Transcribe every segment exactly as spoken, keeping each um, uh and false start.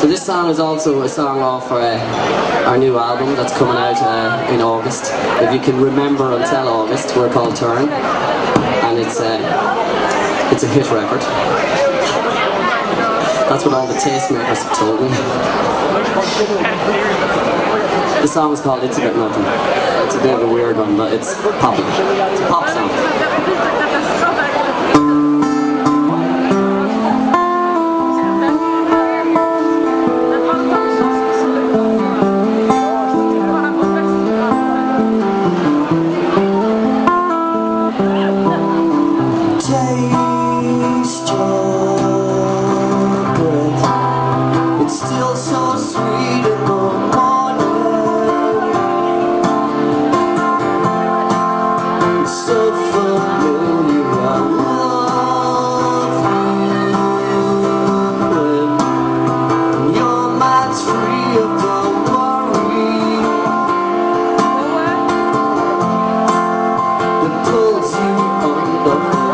So this song is also a song off uh, our new album that's coming out uh, in August. If you can remember until August, we're called Turn, and it's a uh, it's a hit record. That's what all the tastemakers have told me. The song is called It's About Nothing. It's a bit of a weird one, but it's poppy. It's a pop song. Taste your breath. It's still so sweet in the morning. It's so familiar. I love you when your mind's free of the worry that pulls you under.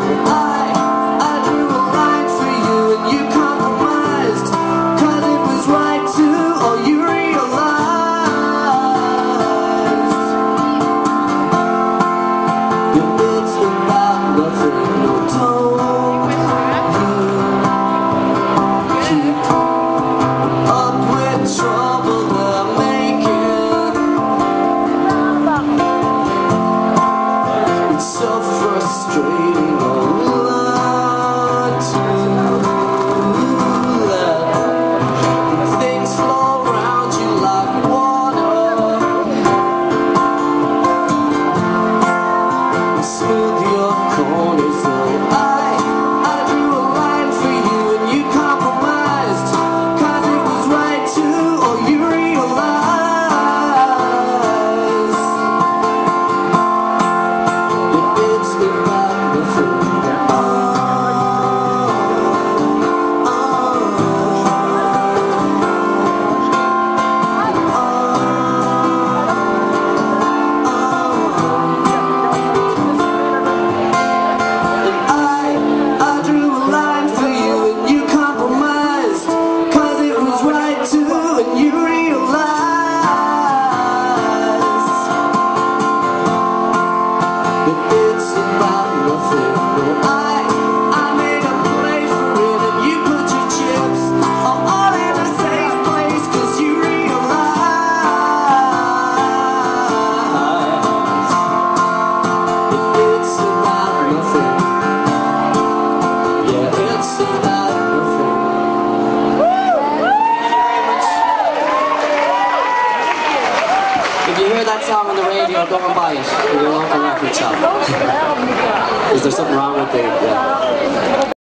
If you hear that song on the radio, go and buy it in your local record shop. Is there something wrong with the... Yeah.